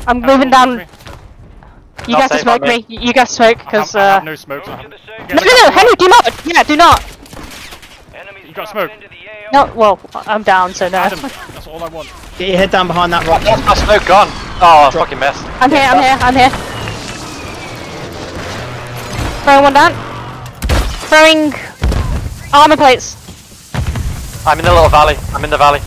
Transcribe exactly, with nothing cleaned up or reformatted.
I'm moving down. You guys can smoke me. You guys smoke, because uh... I have no smoke. So I have... No, no, no, Henry, do not! Yeah, do not! You got smoke? No, well, I'm down, so no. Adam, that's all I want. Get your head down behind that rock. That's my smoke gone. Oh, I fucking missed. I'm here, I'm here, I'm here. Throwing one down. Throwing... armor plates. I'm in the little valley. I'm in the valley.